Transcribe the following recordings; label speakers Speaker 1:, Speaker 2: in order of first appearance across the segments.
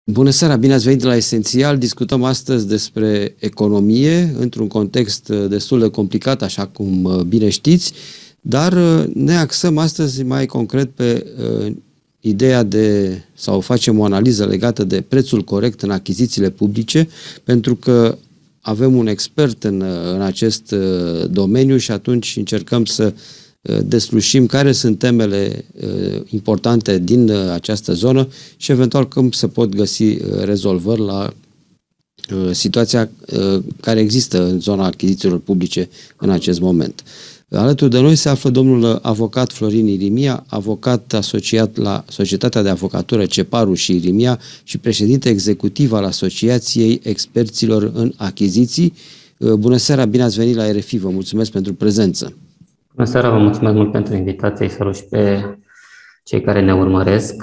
Speaker 1: Bună seara, bine ați venit la Esențial. Discutăm astăzi despre economie într-un context destul de complicat, așa cum bine știți, dar ne axăm astăzi mai concret pe ideea de, sau facem o analiză legată de prețul corect în achizițiile publice, pentru că avem un expert în acest domeniu și atunci încercăm să deslușim care sunt temele importante din această zonă și eventual cum se pot găsi rezolvări la situația care există în zona achizițiilor publice în acest moment. Alături de noi se află domnul avocat Florin Irimia, avocat asociat la Societatea de Avocatură Ceparu și Irimia și președinte executiv al Asociației Experților în Achiziții. Bună seara, bine ați venit la RFI, vă mulțumesc pentru prezență.
Speaker 2: Bună seara, vă mulțumesc mult pentru invitație, salut și pe cei care ne urmăresc.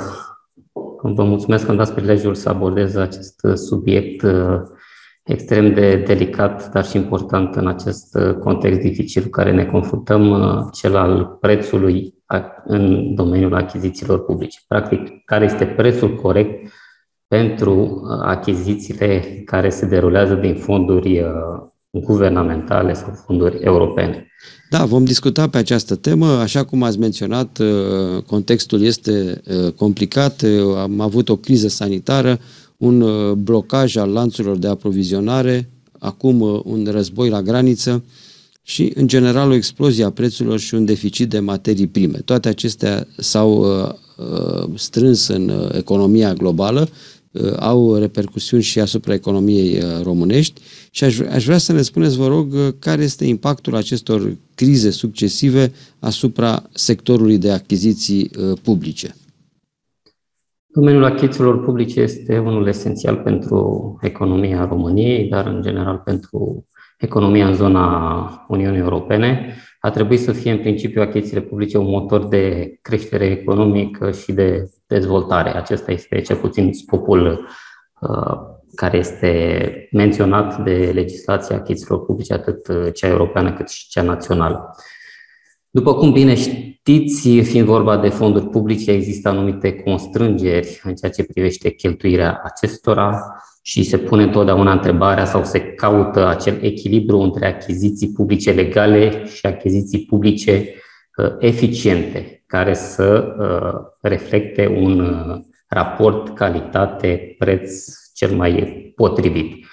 Speaker 2: Vă mulțumesc că îmi dați prilejul să abordez acest subiect extrem de delicat, dar și important în acest context dificil cu care ne confruntăm, cel al prețului în domeniul achizițiilor publice. Practic, care este prețul corect pentru achizițiile care se derulează din fonduri guvernamentale sau fonduri europene.
Speaker 1: Da, vom discuta pe această temă. Așa cum ați menționat, contextul este complicat. Am avut o criză sanitară, un blocaj al lanțurilor de aprovizionare, acum un război la graniță și, în general, o explozie a prețurilor și un deficit de materii prime. Toate acestea s-au strâns în economia globală, au repercusiuni și asupra economiei românești și aș vrea să ne spuneți, vă rog, care este impactul acestor crize succesive asupra sectorului de achiziții publice.
Speaker 2: Domeniul achizițiilor publice este unul esențial pentru economia României, dar în general pentru economia în zona Uniunii Europene. A trebuit să fie în principiu achizițiile publice un motor de creștere economică și de dezvoltare. Acesta este cel puțin scopul care este menționat de legislația achizițiilor publice, atât cea europeană cât și cea națională. După cum bine știți, fiind vorba de fonduri publice, există anumite constrângeri în ceea ce privește cheltuirea acestora și se pune întotdeauna întrebarea sau se caută acel echilibru între achiziții publice legale și achiziții publice eficiente, care să reflecte un raport calitate-preț cel mai potrivit.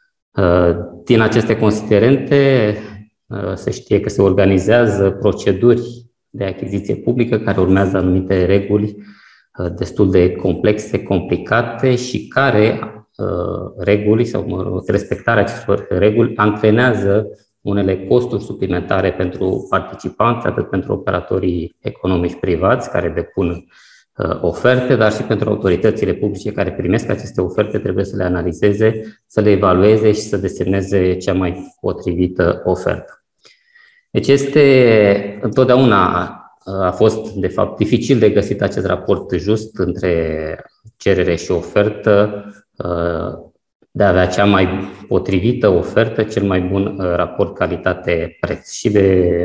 Speaker 2: Din aceste considerente, se știe că se organizează proceduri de achiziție publică care urmează anumite reguli destul de complexe, complicate și care reguli sau respectarea acestor reguli antrenează unele costuri suplimentare pentru participanți, atât pentru operatorii economici privați care depun oferte, dar și pentru autoritățile publice care primesc aceste oferte, trebuie să le analizeze, să le evalueze și să desemneze cea mai potrivită ofertă. Deci întotdeauna a fost, de fapt, dificil de găsit acest raport just între cerere și ofertă, de a avea cea mai potrivită ofertă, cel mai bun raport calitate-preț. Și de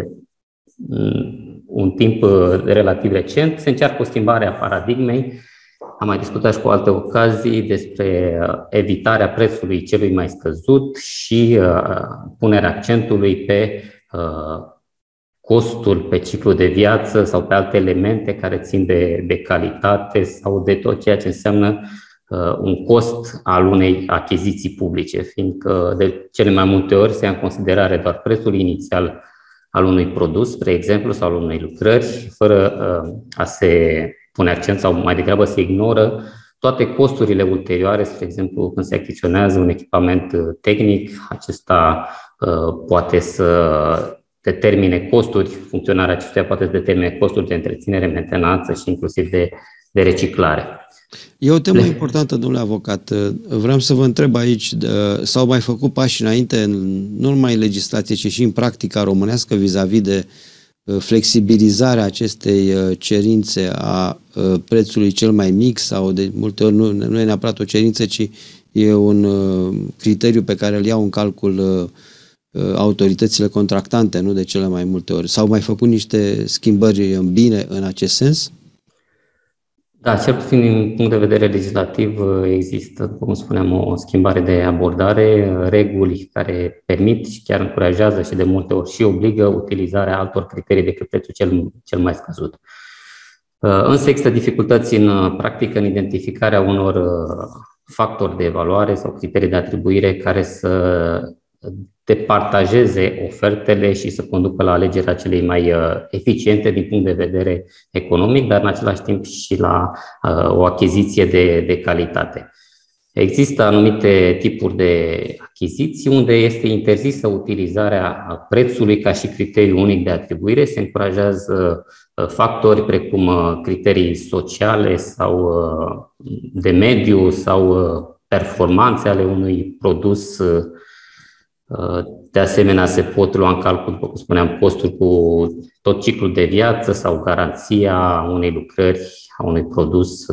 Speaker 2: un timp relativ recent se încearcă o schimbare a paradigmei. Am mai discutat și cu alte ocazii despre evitarea prețului celui mai scăzut și punerea accentului pe costul pe ciclu de viață sau pe alte elemente care țin de calitate sau de tot ceea ce înseamnă un cost al unei achiziții publice, fiindcă de cele mai multe ori se ia în considerare doar prețul inițial al unui produs, spre exemplu, sau al unei lucrări, fără a se pune accent sau mai degrabă se ignoră toate costurile ulterioare, spre exemplu, când se achiziționează un echipament tehnic, acesta poate să determine costuri, funcționarea acestuia poate să determine costuri de întreținere, mentenanță și inclusiv de reciclare.
Speaker 1: E o temă importantă, domnule avocat. Vreau să vă întreb aici, s-au mai făcut pași înainte, nu numai în legislație, ci și în practica românească vis-a-vis de flexibilizarea acestei cerințe a prețului cel mai mic sau de multe ori nu e neapărat o cerință, ci e un criteriu pe care îl iau în calcul autoritățile contractante, nu de cele mai multe ori. S-au mai făcut niște schimbări în bine în acest sens?
Speaker 2: Da, cel puțin din punct de vedere legislativ există, cum spuneam, o schimbare de abordare, reguli care permit și chiar încurajează și de multe ori și obligă utilizarea altor criterii decât prețul cel mai scăzut. Însă există dificultăți în practică în identificarea unor factori de evaluare sau criterii de atribuire care să departajeze ofertele și să conducă la alegerea celei mai eficiente din punct de vedere economic, dar în același timp și la o achiziție de calitate. Există anumite tipuri de achiziții unde este interzisă utilizarea prețului ca și criteriu unic de atribuire. Se încurajează factori precum criterii sociale sau de mediu sau performanțe ale unui produs. De asemenea, se pot lua în calcul, după cum spuneam, costuri cu tot ciclul de viață sau garanția unei lucrări, a unui produs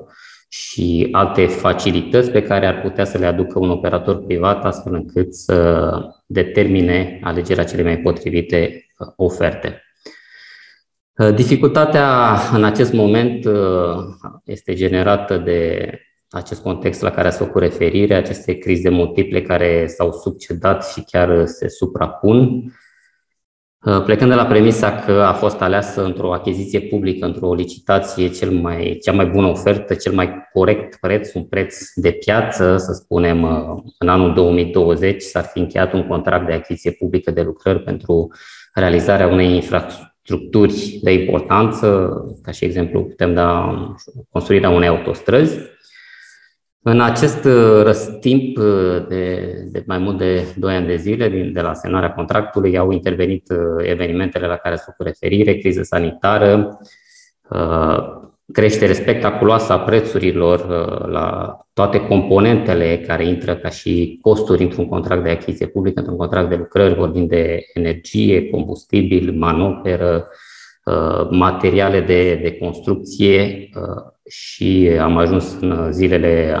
Speaker 2: și alte facilități pe care ar putea să le aducă un operator privat, astfel încât să determine alegerea celei mai potrivite oferte. Dificultatea în acest moment este generată de acest context la care ați făcut referire, aceste crize multiple care s-au succedat și chiar se suprapun. Plecând de la premisa că a fost aleasă într-o achiziție publică, într-o licitație, cea mai bună ofertă, cel mai corect preț, un preț de piață, să spunem, în anul 2020 s-ar fi încheiat un contract de achiziție publică de lucrări pentru realizarea unei infrastructuri de importanță, ca și exemplu putem da construirea unei autostrăzi. În acest răstimp de mai mult de 2 ani de zile, de la semnarea contractului, au intervenit evenimentele la care ați făcut referire, criză sanitară, creștere spectaculoasă a prețurilor la toate componentele care intră ca și costuri într-un contract de achiziție publică, într-un contract de lucrări, vorbim de energie, combustibil, manoperă, materiale de construcție și am ajuns în zilele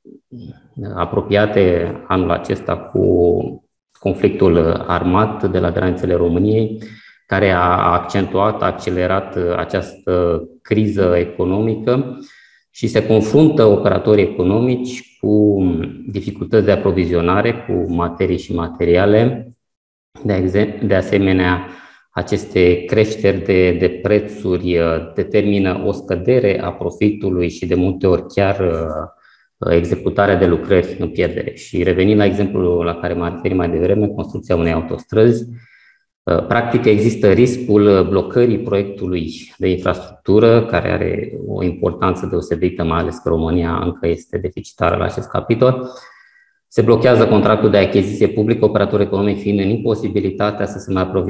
Speaker 2: apropiate anul acesta cu conflictul armat de la granițele României, care a accentuat, a accelerat această criză economică și se confruntă operatorii economici cu dificultăți de aprovizionare, cu materii și materiale. De asemenea, aceste creșteri de prețuri determină o scădere a profitului și de multe ori chiar executarea de lucrări în pierdere. Și revenind la exemplul la care m-am referit mai devreme, construcția unei autostrăzi, practic există riscul blocării proiectului de infrastructură, care are o importanță deosebită, mai ales că România încă este deficitară la acest capitol. Se blochează contractul de achiziție publică, operatorul economic fiind în imposibilitatea să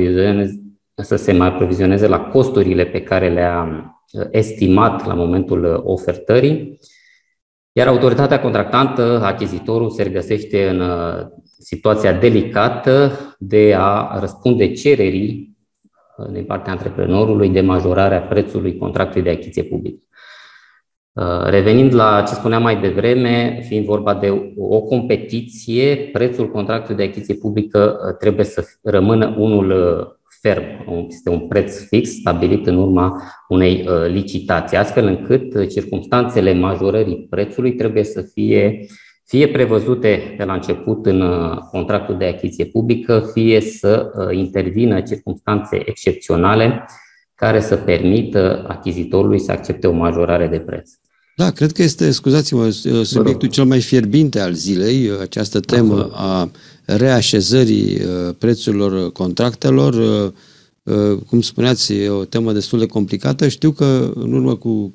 Speaker 2: se mai aprovizioneze la costurile pe care le-a estimat la momentul ofertării, iar autoritatea contractantă, achizitorul, se regăsește în situația delicată de a răspunde cererii din partea antreprenorului de majorarea prețului contractului de achiziție publică. Revenind la ce spuneam mai devreme, fiind vorba de o competiție, prețul contractului de achiziție publică trebuie să rămână unul ferm. Este un preț fix stabilit în urma unei licitații, astfel încât circumstanțele majorării prețului trebuie să fie prevăzute de la început în contractul de achiziție publică, fie să intervină circumstanțe excepționale care să permită achizitorului să accepte o majorare de preț.
Speaker 1: Da, cred că este, scuzați-mă, subiectul cel mai fierbinte al zilei, această temă a reașezării prețurilor contractelor. Cum spuneați, e o temă destul de complicată. Știu că în urmă cu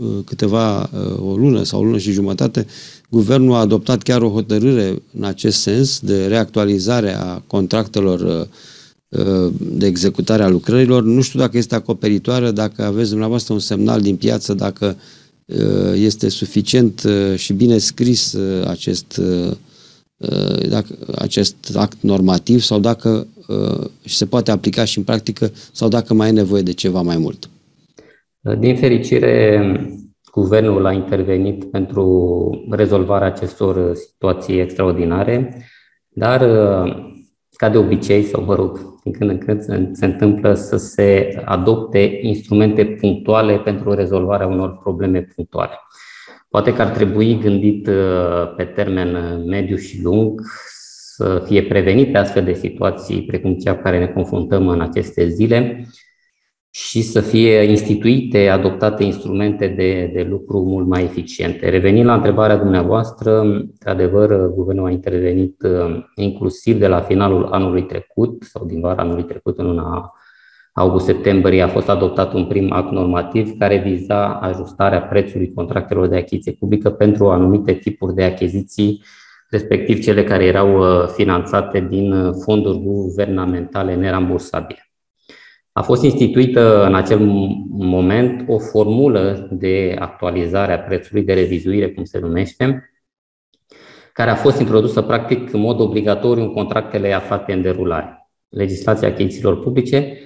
Speaker 1: o lună sau o lună și jumătate, guvernul a adoptat chiar o hotărâre în acest sens de reactualizare a contractelor de executare a lucrărilor. Nu știu dacă este acoperitoare, dacă aveți dumneavoastră un semnal din piață, dacă este suficient și bine scris acest act normativ sau dacă se poate aplica și în practică sau dacă mai e nevoie de ceva mai mult.
Speaker 2: Din fericire, guvernul a intervenit pentru rezolvarea acestor situații extraordinare, dar ca de obicei, sau mă rog, din când în când se întâmplă să se adopte instrumente punctuale pentru rezolvarea unor probleme punctuale. Poate că ar trebui gândit pe termen mediu și lung să fie prevenite astfel de situații precum cea cu care ne confruntăm în aceste zile și să fie instituite, adoptate instrumente de lucru mult mai eficiente. Revenind la întrebarea dumneavoastră, într-adevăr, guvernul a intervenit inclusiv de la finalul anului trecut sau din vara anului trecut, în luna august-septembrie, a fost adoptat un prim act normativ care viza ajustarea prețului contractelor de achiziție publică pentru anumite tipuri de achiziții, respectiv cele care erau finanțate din fonduri guvernamentale nerambursabile. A fost instituită în acel moment o formulă de actualizare a prețului, de revizuire, cum se numește, care a fost introdusă practic în mod obligatoriu în contractele aflate în derulare. Legislația achizițiilor publice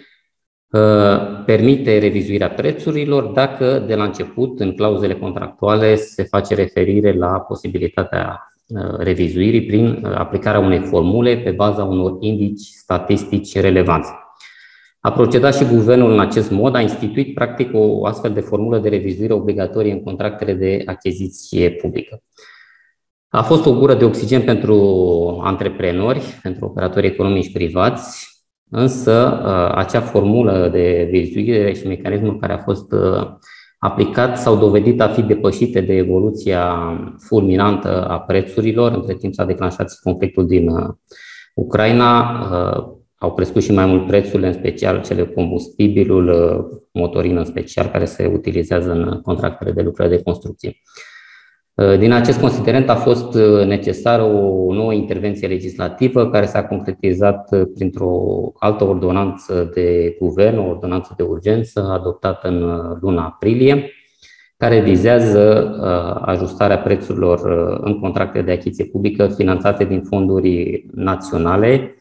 Speaker 2: permite revizuirea prețurilor dacă de la început, în clauzele contractuale, se face referire la posibilitatea revizuirii prin aplicarea unei formule pe baza unor indici statistici relevanți. A procedat și guvernul în acest mod, a instituit practic o astfel de formulă de revizuire obligatorie în contractele de achiziție publică. A fost o gură de oxigen pentru antreprenori, pentru operatori economici privați, însă acea formulă de revizuire și mecanismul care a fost aplicat s-au dovedit a fi depășite de evoluția fulminantă a prețurilor. Între timp s-a declanșat și conflictul din Ucraina. Au crescut și mai mult prețurile, în special cele combustibilul, motorină în special, care se utilizează în contractele de lucrări de construcție. Din acest considerent a fost necesară o nouă intervenție legislativă care s-a concretizat printr-o altă ordonanță de guvern, o ordonanță de urgență adoptată în luna aprilie, care vizează ajustarea prețurilor în contracte de achiziție publică finanțate din fonduri naționale,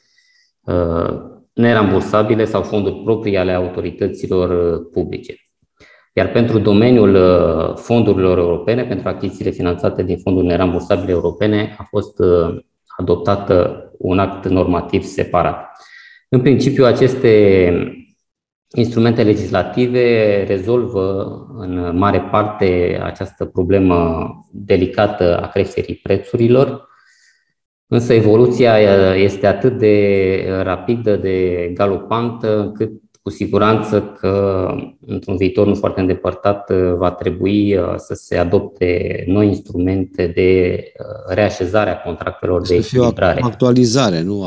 Speaker 2: nerambursabile sau fonduri proprii ale autorităților publice. Iar pentru domeniul fondurilor europene, pentru achizițiile finanțate din fonduri nerambursabile europene, a fost adoptat un act normativ separat. În principiu, aceste instrumente legislative rezolvă în mare parte această problemă delicată a creșterii prețurilor, însă evoluția este atât de rapidă, de galopantă, încât cu siguranță că într-un viitor nu foarte îndepărtat va trebui să se adopte noi instrumente de reașezare a contractelor de echilibrare.
Speaker 1: O actualizare, nu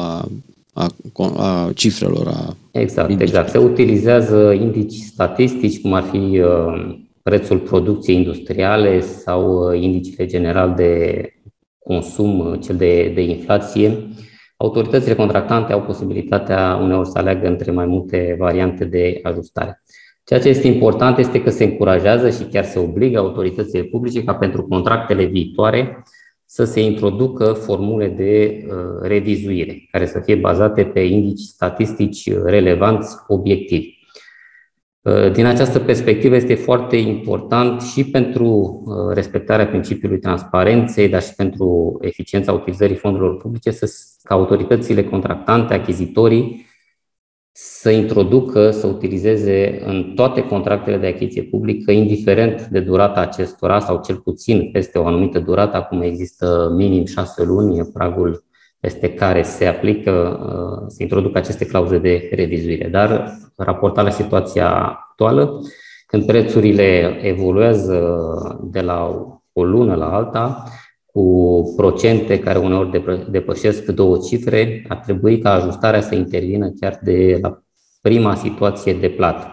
Speaker 1: a cifrelor.
Speaker 2: Exact. Se utilizează indici statistici, cum ar fi prețul producției industriale sau indicele general de consum, cel de inflație. Autoritățile contractante au posibilitatea uneori să aleagă între mai multe variante de ajustare. Ceea ce este important este că se încurajează și chiar se obligă autoritățile publice ca pentru contractele viitoare să se introducă formule de revizuire, care să fie bazate pe indici statistici relevanți, obiectivi. Din această perspectivă este foarte important și pentru respectarea principiului transparenței, dar și pentru eficiența utilizării fondurilor publice, ca autoritățile contractante, achizitorii, să introducă, să utilizeze în toate contractele de achiziție publică, indiferent de durata acestora sau cel puțin peste o anumită durată, acum există minim 6 luni, pragul peste care se aplică, se introduc aceste clauze de revizuire. Dar raportat la situația actuală, când prețurile evoluează de la o lună la alta, cu procente care uneori depășesc 2 cifre, ar trebui ca ajustarea să intervină chiar de la prima situație de plată.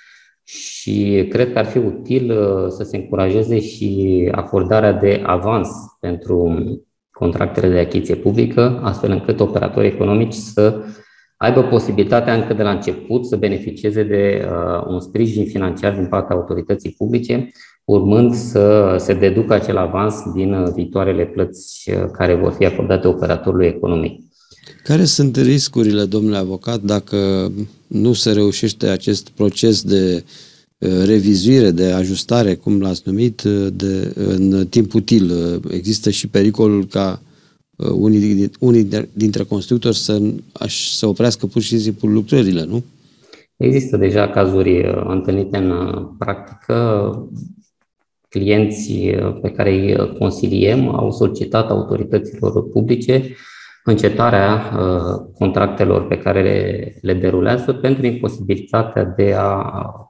Speaker 2: Și cred că ar fi util să se încurajeze și acordarea de avans pentru contractele de achiziție publică, astfel încât operatorii economici să aibă posibilitatea încă de la început să beneficieze de un sprijin financiar din partea autorității publice, urmând să se deducă acel avans din viitoarele plăți care vor fi acordate operatorului economic.
Speaker 1: Care sunt riscurile, domnule avocat, dacă nu se reușește acest proces de revizuire, de ajustare, cum l-ați numit, în timp util? Există și pericolul ca unii dintre constructori să oprească pur și simplu lucrările, nu?
Speaker 2: Există deja cazuri întâlnite în practică. Clienții pe care îi consiliem au solicitat autorităților publice încetarea contractelor pe care le derulează pentru imposibilitatea de a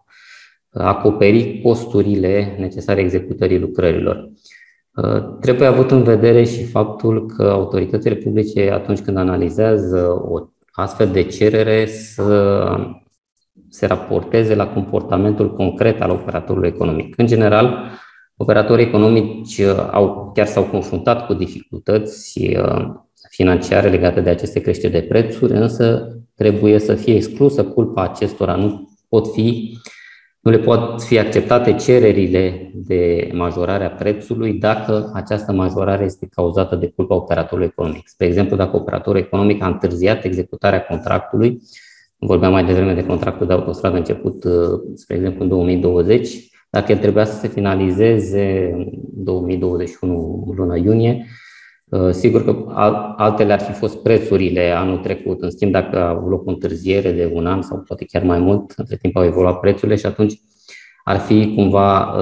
Speaker 2: acoperi costurile necesare executării lucrărilor. Trebuie avut în vedere și faptul că autoritățile publice, atunci când analizează o astfel de cerere, să se raporteze la comportamentul concret al operatorului economic. În general, operatorii economici chiar s-au confruntat cu dificultăți financiare legate de aceste creșteri de prețuri, însă trebuie să fie exclusă culpa acestora. Nu le pot fi acceptate cererile de majorare a prețului dacă această majorare este cauzată de culpa operatorului economic. Spre exemplu, dacă operatorul economic a întârziat executarea contractului, vorbeam mai devreme de contractul de autostradă început, spre exemplu, în 2020, dacă el trebuia să se finalizeze în 2021, luna iunie, sigur că altele ar fi fost prețurile anul trecut. În schimb, dacă a avut loc o întârziere de un an sau poate chiar mai mult, între timp au evoluat prețurile și atunci ar fi cumva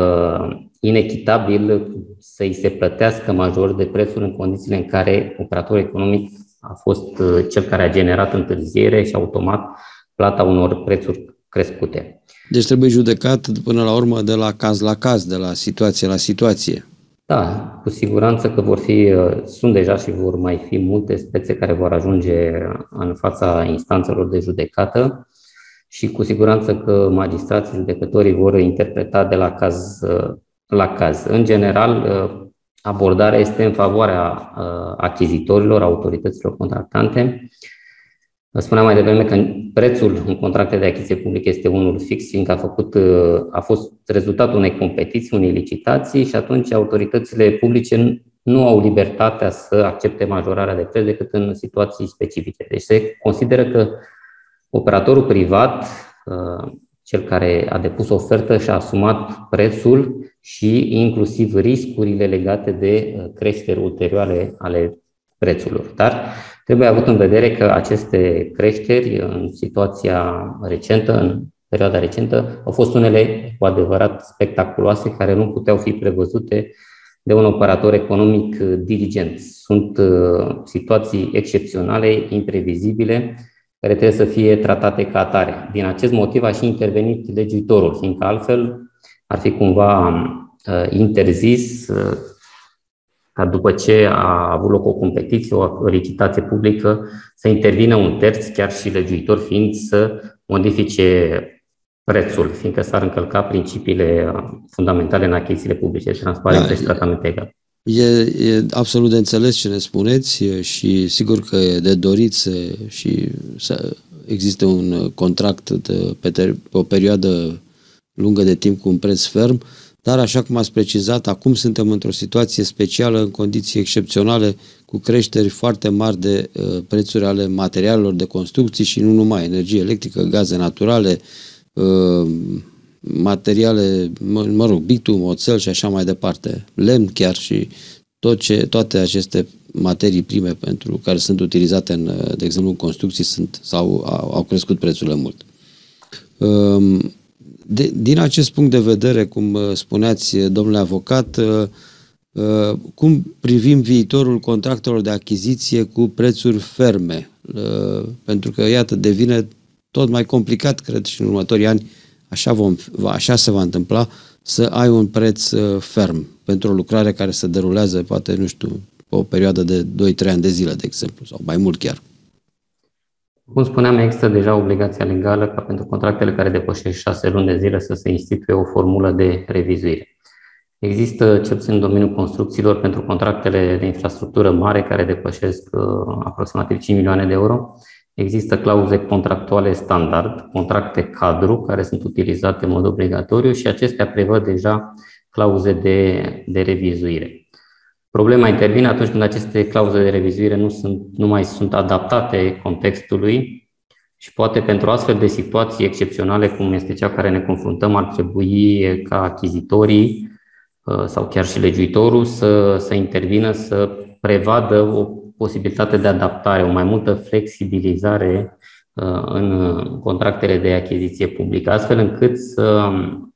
Speaker 2: inechitabil să îi se plătească major de prețuri în condițiile în care operatorul economic a fost cel care a generat întârziere și automat plata unor prețuri crescute.
Speaker 1: Deci trebuie judecat până la urmă de la caz, de la situație la situație.
Speaker 2: Da, cu siguranță că sunt deja și vor mai fi multe spețe care vor ajunge în fața instanțelor de judecată și cu siguranță că magistrații judecătorii vor interpreta de la caz la caz. În general, abordarea este în favoarea achizitorilor, autorităților contractante. Spuneam mai devreme că prețul în contracte de achiziție publică este unul fix, fiindcă a fost rezultatul unei competiții, unei licitații și atunci autoritățile publice nu au libertatea să accepte majorarea de preț decât în situații specifice. Deci se consideră că operatorul privat, cel care a depus ofertă, și-a asumat prețul și inclusiv riscurile legate de creșteri ulterioare ale prețurilor. Dar trebuie avut în vedere că aceste creșteri în situația recentă, în perioada recentă, au fost unele cu adevărat spectaculoase, care nu puteau fi prevăzute de un operator economic diligent. Sunt situații excepționale, imprevizibile, care trebuie să fie tratate ca atare. Din acest motiv a și intervenit legiuitorul, fiindcă altfel ar fi cumva interzis ca după ce a avut loc o competiție, o licitație publică, să intervină un terț, chiar și legiuitor fiind, să modifice prețul, fiindcă s-ar încălca principiile fundamentale în achizițiile publice, transparență și tratament egal.
Speaker 1: E absolut de înțeles ce ne spuneți și sigur că e de dorit să existe un contract pe o perioadă lungă de timp cu un preț ferm, dar așa cum ați precizat, acum suntem într-o situație specială, în condiții excepționale, cu creșteri foarte mari de prețuri ale materialelor de construcții și nu numai, energie electrică, gaze naturale, materiale, bitum, oțel și așa mai departe, lemn chiar și toate aceste materii prime pentru care sunt utilizate de exemplu, în construcții au crescut prețurile mult. Din acest punct de vedere, cum spuneați, domnule avocat, cum privim viitorul contractelor de achiziție cu prețuri ferme? Pentru că, iată, devine tot mai complicat, cred, și în următorii ani, așa se va întâmpla, să ai un preț ferm pentru o lucrare care se derulează, poate, nu știu, o perioadă de 2-3 ani de zile, de exemplu, sau mai mult chiar.
Speaker 2: Cum spuneam, există deja obligația legală ca pentru contractele care depășesc 6 luni de zile să se instituie o formulă de revizuire. Există, cel puțin în domeniul construcțiilor, pentru contractele de infrastructură mare care depășesc aproximativ 5 milioane de euro, există clauze contractuale standard, contracte cadru, care sunt utilizate în mod obligatoriu și acestea prevăd deja clauze de revizuire. Problema intervine atunci când aceste clauze de revizuire nu mai sunt adaptate contextului și poate pentru astfel de situații excepționale, cum este cea care ne confruntăm, ar trebui ca achizitorii sau chiar și legiuitorul să intervină, să prevadă o posibilitate de adaptare, o mai multă flexibilizare în contractele de achiziție publică, astfel încât să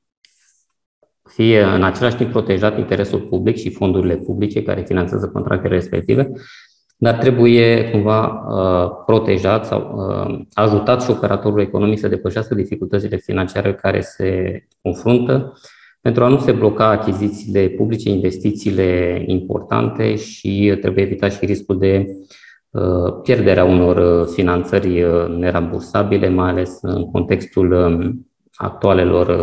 Speaker 2: fie în același timp protejat interesul public și fondurile publice care finanțează contractele respective, dar trebuie cumva protejat sau ajutat și operatorul economic să depășească dificultățile financiare care se confruntă pentru a nu se bloca achizițiile publice, investițiile importante și trebuie evitat și riscul de pierderea unor finanțări nerambursabile, mai ales în contextul actualelor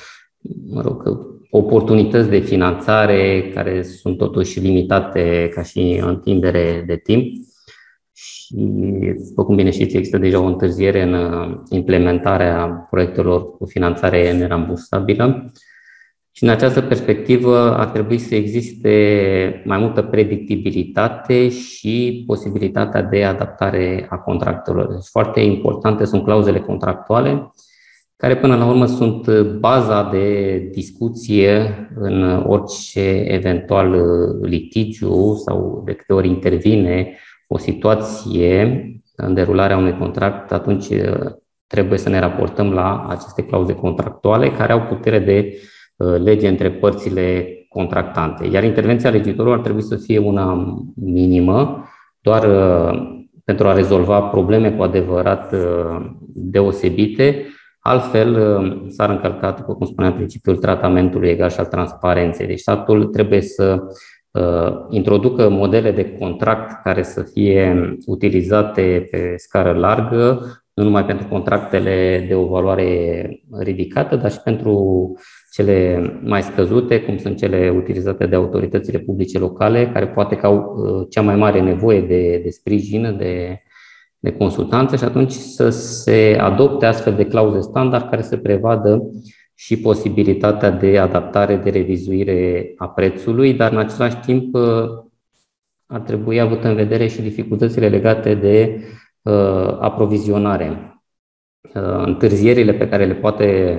Speaker 2: oportunități de finanțare care sunt totuși limitate ca și întindere de timp. Și, după cum bine știți, există deja o întârziere în implementarea proiectelor cu finanțare nerambursabilă. Și în această perspectivă ar trebui să existe mai multă predictibilitate și posibilitatea de adaptare a contractelor. Deci foarte importante sunt clauzele contractuale, care până la urmă sunt baza de discuție în orice eventual litigiu sau de câte ori intervine o situație în derularea unui contract, atunci trebuie să ne raportăm la aceste clauze contractuale care au putere de lege între părțile contractante. Iar intervenția legiuitorului ar trebui să fie una minimă, doar pentru a rezolva probleme cu adevărat deosebite. Altfel, s-ar încălca, după cum spuneam, principiul tratamentului egal și al transparenței. Deci statul trebuie să introducă modele de contract care să fie utilizate pe scară largă, nu numai pentru contractele de o valoare ridicată, dar și pentru cele mai scăzute, cum sunt cele utilizate de autoritățile publice locale, care poate că au cea mai mare nevoie de sprijin, de consultanță, și atunci să se adopte astfel de clauze standard care să prevadă și posibilitatea de adaptare, de revizuire a prețului, dar în același timp ar trebui avut în vedere și dificultățile legate de aprovizionare. Întârzierile pe care le poate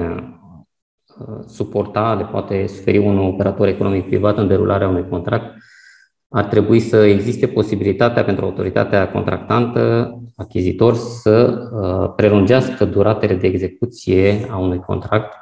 Speaker 2: suporta, le poate suferi un operator economic privat în derularea unui contract, ar trebui să existe posibilitatea pentru autoritatea contractantă, achizitor, să prelungească duratele de execuție a unui contract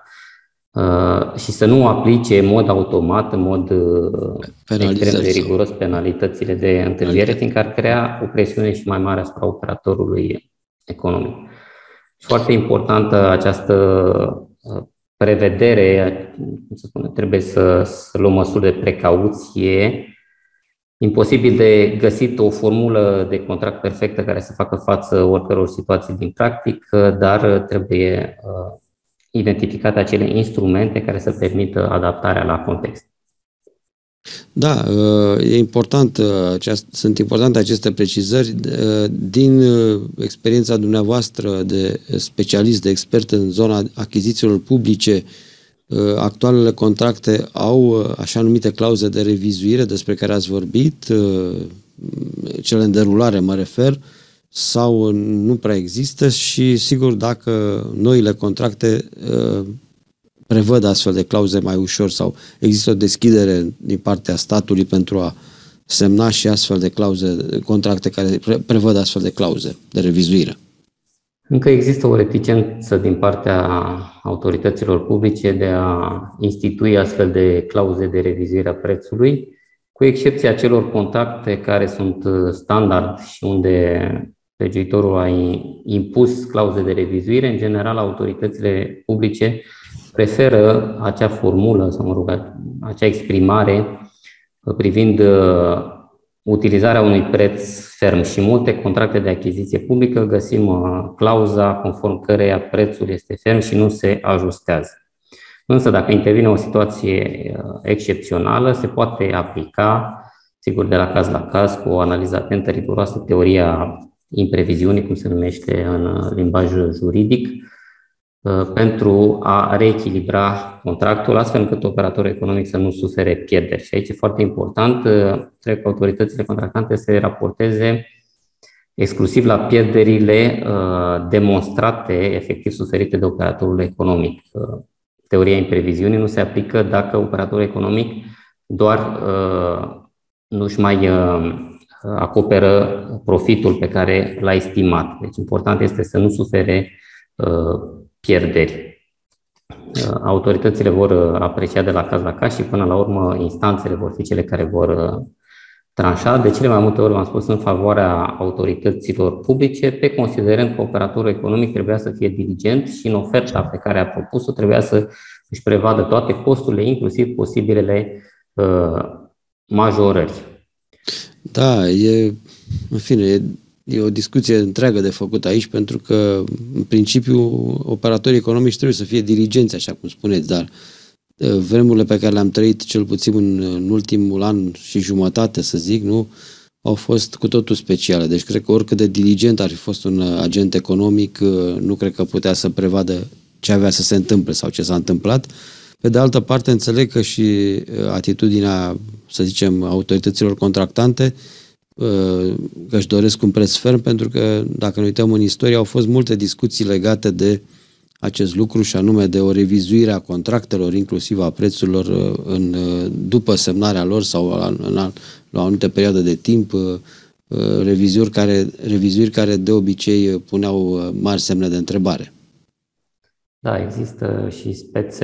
Speaker 2: și să nu aplice în mod automat, în mod extrem de riguros penalitățile de întârziere, fiindcă ar crea o presiune și mai mare asupra operatorului economic. Foarte importantă această prevedere, cum se spune, trebuie să luăm măsuri de precauție. Imposibil de găsit o formulă de contract perfectă care să facă față oricăror situații din practică, dar trebuie identificate acele instrumente care să permită adaptarea la context.
Speaker 1: Da, e important, sunt importante aceste precizări. Din experiența dumneavoastră de specialist, de expert în zona achizițiilor publice, actualele contracte au așa numite clauze de revizuire despre care ați vorbit, cele în derulare mă refer, sau nu prea există? Și sigur, dacă noile contracte prevăd astfel de clauze mai ușor sau există o deschidere din partea statului pentru a semna și astfel de clauze, contracte care prevăd astfel de clauze de revizuire?
Speaker 2: Încă există o reticență din partea autorităților publice de a institui astfel de clauze de revizuire a prețului, cu excepția celor contracte care sunt standard și unde legiuitorul a impus clauze de revizuire. În general, autoritățile publice preferă acea formulă sau, mă rog, acea exprimare privind utilizarea unui preț ferm, și multe contracte de achiziție publică găsim clauza conform căreia prețul este ferm și nu se ajustează. Însă dacă intervine o situație excepțională, se poate aplica, sigur, de la caz la caz, cu o analiză atentă, riguroasă, teoria impreviziunii, cum se numește în limbaj juridic, pentru a reechilibra contractul, astfel încât operatorul economic să nu sufere pierderi. Și aici e foarte important, trebuie ca autoritățile contractante să raporteze exclusiv la pierderile demonstrate, efectiv suferite de operatorul economic. Teoria impreviziunii nu se aplică dacă operatorul economic doar nu-și mai acoperă profitul pe care l-a estimat. Deci important este să nu sufere pierderi. Autoritățile vor aprecia de la caz la caz și până la urmă instanțele vor fi cele care vor tranșa. De cele mai multe ori v-am spus în favoarea autorităților publice, pe considerând că operatorul economic trebuia să fie diligent și în oferta pe care a propus-o trebuia să își prevadă toate costurile, inclusiv posibilele majorări.
Speaker 1: Da, în fine, e o discuție întreagă de făcut aici, pentru că, în principiu, operatorii economici trebuie să fie diligenți, așa cum spuneți, dar vremurile pe care le-am trăit, cel puțin în ultimul an și jumătate, să zic, nu, au fost cu totul speciale. Deci, cred că oricât de diligent ar fi fost un agent economic, nu cred că putea să prevadă ce avea să se întâmple sau ce s-a întâmplat. Pe de altă parte, înțeleg că și atitudinea, să zicem, autorităților contractante că își doresc un preț ferm, pentru că, dacă ne uităm în istorie, au fost multe discuții legate de acest lucru și anume de o revizuire a contractelor, inclusiv a prețurilor după semnarea lor sau la o anumită perioadă de timp, revizuiri care de obicei puneau mari semne de întrebare.
Speaker 2: Da, există și spețe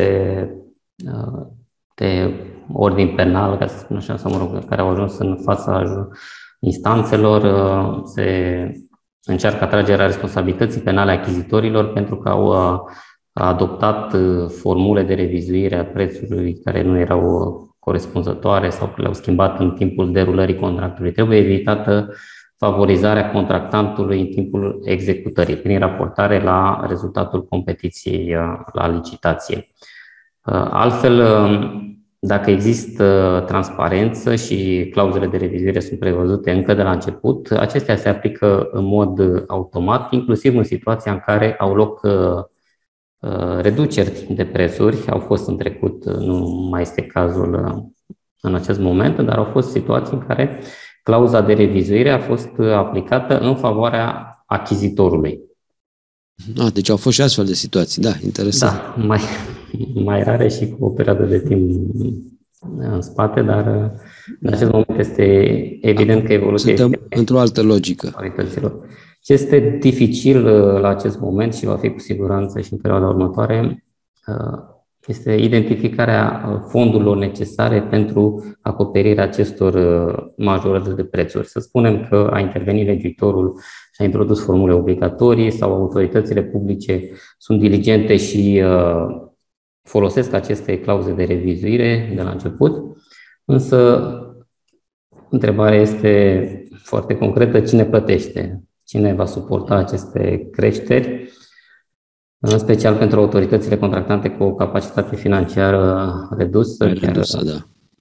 Speaker 2: de ordin penal, ca să spun așa, sau mă rog, care au ajuns în fața instanțelor, se încearcă atragerea responsabilității penale a achizitorilor pentru că au adoptat formule de revizuire a prețului care nu erau corespunzătoare sau că le-au schimbat în timpul derulării contractului. Trebuie evitată favorizarea contractantului în timpul executării, prin raportare la rezultatul competiției la licitație. Altfel, dacă există transparență și clauzele de revizuire sunt prevăzute încă de la început, acestea se aplică în mod automat, inclusiv în situația în care au loc reduceri de prețuri. Au fost în trecut, nu mai este cazul în acest moment, dar au fost situații în care clauza de revizuire a fost aplicată în favoarea achizitorului.
Speaker 1: Deci au fost și astfel de situații, da, interesant.
Speaker 2: Da, mai rare și cu o perioadă de timp în spate, dar în acest moment este evident că evoluția
Speaker 1: suntem într-o altă logică.
Speaker 2: Ce este dificil la acest moment și va fi cu siguranță și în perioada următoare este identificarea fondurilor necesare pentru acoperirea acestor majorări de prețuri. Să spunem că a intervenit legiuitorul și a introdus formule obligatorii sau autoritățile publice sunt diligente și folosesc aceste clauze de revizuire de la început, însă întrebarea este foarte concretă: cine plătește? Cine va suporta aceste creșteri? În special pentru autoritățile contractante cu o capacitate financiară redusă.
Speaker 1: Da.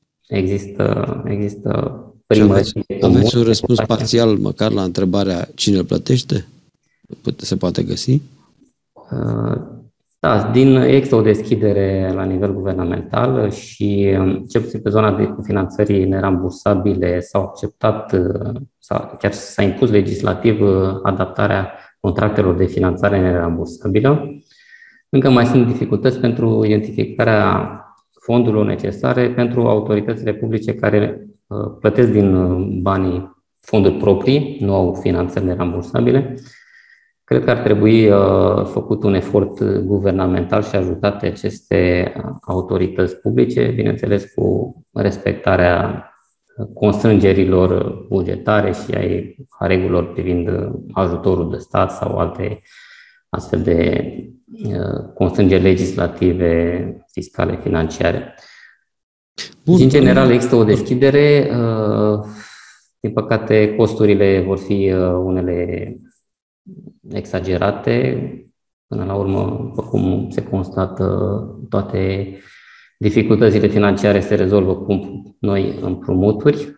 Speaker 2: Există
Speaker 1: aveți un răspuns parțial măcar la întrebarea cine îl plătește? Se poate găsi?
Speaker 2: Da, există o deschidere la nivel guvernamental și cel puțin pe zona de finanțării nerambursabile s-au acceptat, chiar s-a impus legislativ adaptarea contractelor de finanțare nerambursabilă. Încă mai sunt dificultăți pentru identificarea fondurilor necesare pentru autoritățile publice care plătesc din banii fonduri proprii, nu au finanțări nerambursabile. Cred că ar trebui făcut un efort guvernamental și ajutate aceste autorități publice, bineînțeles cu respectarea constrângerilor bugetare și a regulilor privind ajutorul de stat sau alte astfel de constrângeri legislative, fiscale, financiare. Bun. În general există o deschidere, din păcate costurile vor fi unele exagerate. Până la urmă, oricum se constată, toate dificultățile financiare se rezolvă cu noi împrumuturi.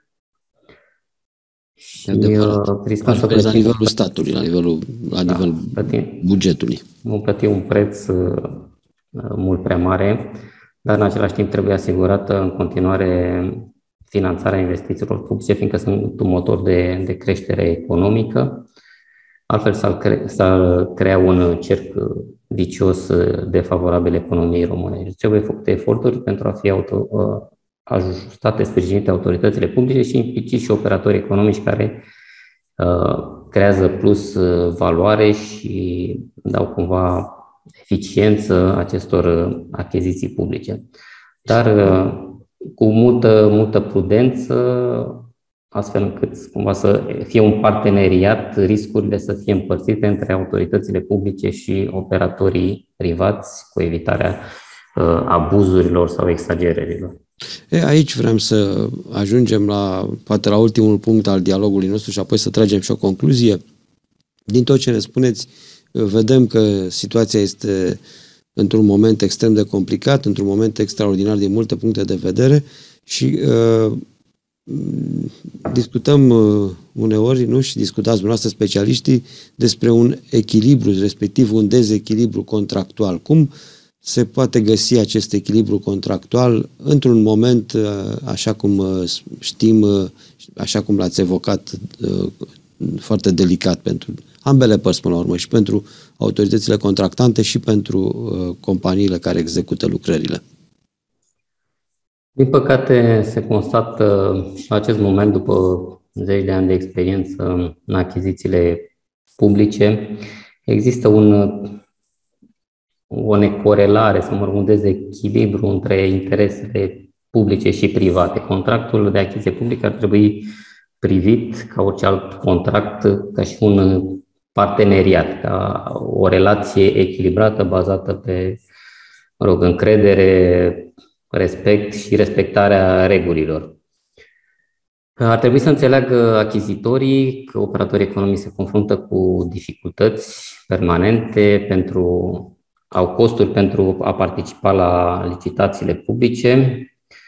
Speaker 2: Și
Speaker 1: riscăm să plătim la nivelul statului, la nivelul bugetului.
Speaker 2: Vom plăti un preț mult prea mare, dar în același timp trebuie asigurată în continuare finanțarea investițiilor publice, fiindcă sunt un motor de creștere economică. Altfel s-ar crea un cerc vicios defavorabil economiei române. Deci trebuie făcute eforturi pentru a fi ajustate, sprijinite autoritățile publice și implicit și operatori economici care creează plus valoare și dau cumva eficiență acestor achiziții publice. Dar cu multă prudență, astfel încât cumva să fie un parteneriat, riscurile să fie împărțite între autoritățile publice și operatorii privați, cu evitarea abuzurilor sau exagerărilor.
Speaker 1: Aici vrem să ajungem poate la ultimul punct al dialogului nostru și apoi să tragem și o concluzie. Din tot ce ne spuneți, vedem că situația este într-un moment extrem de complicat, într-un moment extraordinar din multe puncte de vedere și discutăm uneori, nu, și discutați dumneavoastră specialiștii despre un echilibru, respectiv un dezechilibru contractual. Cum se poate găsi acest echilibru contractual într-un moment, așa cum știm, așa cum l-ați evocat, foarte delicat pentru ambele părți până la urmă, și pentru autoritățile contractante și pentru companiile care execută lucrările?
Speaker 2: Din păcate, se constată și în acest moment, după 10 de ani de experiență în achizițiile publice, există o necorelare, un dezechilibru între interesele publice și private. Contractul de achiziție publică ar trebui privit, ca orice alt contract, ca și un parteneriat, ca o relație echilibrată, bazată pe, încredere, respect și respectarea regulilor. Ar trebui să înțeleagă achizitorii că operatorii economici se confruntă cu dificultăți permanente, au costuri pentru a participa la licitațiile publice,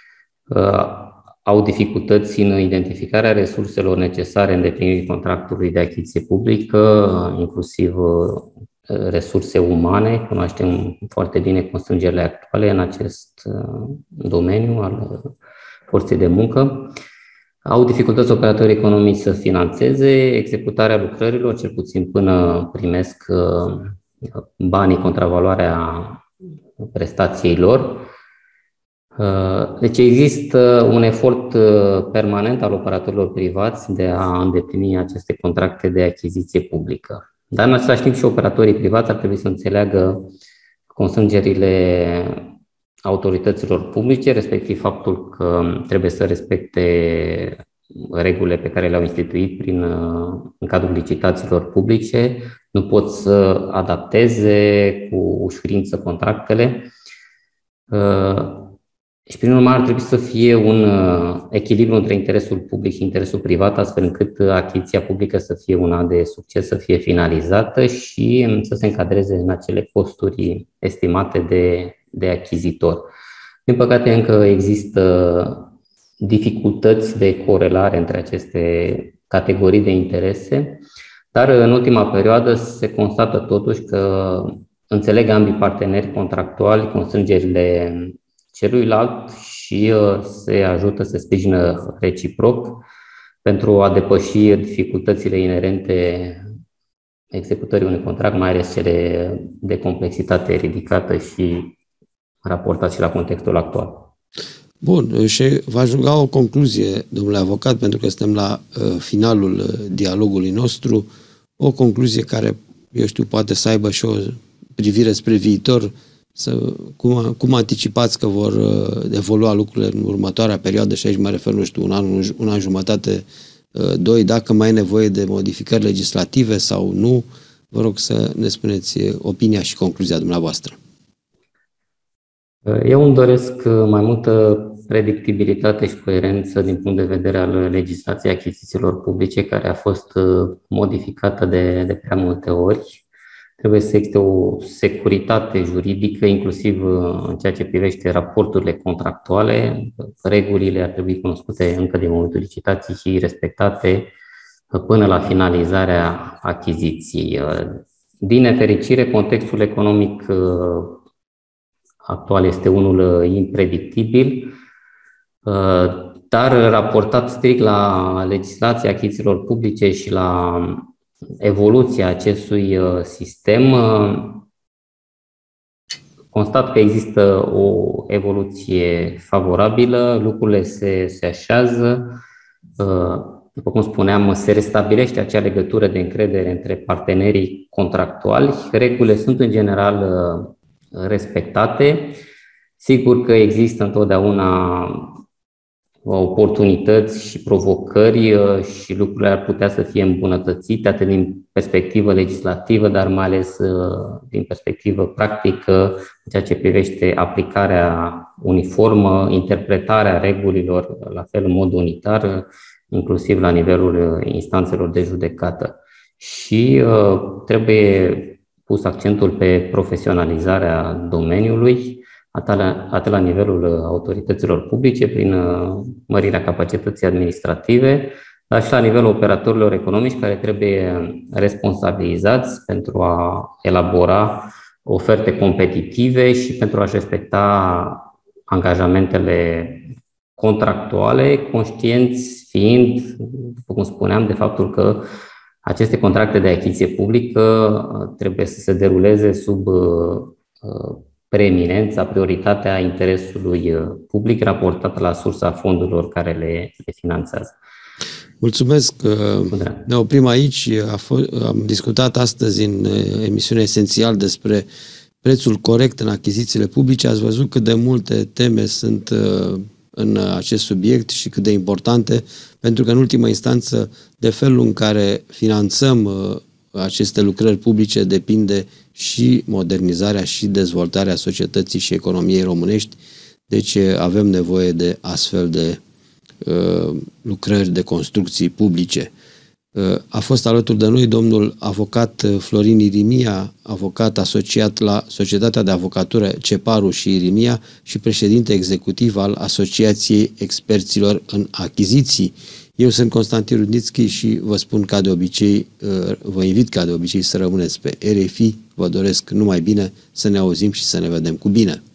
Speaker 2: au dificultăți în identificarea resurselor necesare îndeplinirii contractului de achiziție publică, inclusiv resurse umane. Cunoaștem foarte bine constrângerile actuale în acest domeniu al forței de muncă. Au dificultăți operatorii economici să financeze executarea lucrărilor, cel puțin până primesc banii, contravaloarea prestației lor. Deci există un efort permanent al operatorilor privați de a îndeplini aceste contracte de achiziție publică. Dar în același timp și operatorii privați ar trebui să înțeleagă constrângerile autorităților publice, respectiv faptul că trebuie să respecte regulile pe care le-au instituit în cadrul licitațiilor publice, nu pot să adapteze cu ușurință contractele și prin urmare ar trebui să fie un echilibru între interesul public și interesul privat, astfel încât achiziția publică să fie una de succes, să fie finalizată și să se încadreze în acele costuri estimate de achizitor. Din păcate, încă există dificultăți de corelare între aceste categorii de interese, dar în ultima perioadă se constată totuși că înțeleg ambii parteneri contractuali constrângerile celuilalt și se ajută, se sprijină reciproc pentru a depăși dificultățile inerente executării unui contract, mai ales cele de complexitate ridicată și raportat și la contextul actual.
Speaker 1: Bun, și v-aș ruga o concluzie, domnule avocat, pentru că suntem la finalul dialogului nostru, o concluzie care, eu știu, poate să aibă și o privire spre viitor. Cum anticipați că vor evolua lucrurile în următoarea perioadă, și aici mă refer, nu știu, un an jumătate, 2, dacă mai e nevoie de modificări legislative sau nu? Vă rog să ne spuneți opinia și concluzia dumneavoastră.
Speaker 2: Eu îmi doresc mai multă predictibilitate și coerență din punct de vedere al legislației achizițiilor publice, care a fost modificată de prea multe ori. Trebuie să existe o securitate juridică, inclusiv în ceea ce privește raporturile contractuale. Regulile ar trebui cunoscute încă din momentul licitației și respectate până la finalizarea achiziției. Din nefericire, contextul economic actual este unul impredictibil, dar raportat strict la legislația achizițiilor publice și la evoluția acestui sistem, constat că există o evoluție favorabilă, lucrurile se așează, după cum spuneam, se restabilește acea legătură de încredere între partenerii contractuali, regulile sunt în general respectate. Sigur că există întotdeauna oportunități și provocări și lucrurile ar putea să fie îmbunătățite, atât din perspectivă legislativă, dar mai ales din perspectivă practică, în ceea ce privește aplicarea uniformă, interpretarea regulilor la fel în mod unitar, inclusiv la nivelul instanțelor de judecată. Și trebuie pus accentul pe profesionalizarea domeniului, atât la nivelul autorităților publice, prin mărirea capacității administrative, dar și la nivelul operatorilor economici care trebuie responsabilizați pentru a elabora oferte competitive și pentru a-și respecta angajamentele contractuale, conștienți fiind, după cum spuneam, de faptul că aceste contracte de achiziție publică trebuie să se deruleze sub preeminența, prioritatea interesului public raportat la sursa fondurilor care le finanțează.
Speaker 1: Mulțumesc. Ne oprim aici. Am discutat astăzi în emisiunea Esențial despre prețul corect în achizițiile publice. Ați văzut cât de multe teme sunt în acest subiect și cât de importante, pentru că în ultimă instanță de felul în care finanțăm aceste lucrări publice depinde și modernizarea și dezvoltarea societății și economiei românești. Deci avem nevoie de astfel de lucrări, de construcții publice. A fost alături de noi domnul avocat Florin Irimia, avocat asociat la Societatea de Avocatură Ceparu și Irimia și președinte executiv al Asociației Experților în Achiziții. Eu sunt Constantin Rudnițchi și vă spun ca de obicei, vă invit ca de obicei să rămâneți pe RFI. Vă doresc numai bine, să ne auzim și să ne vedem cu bine.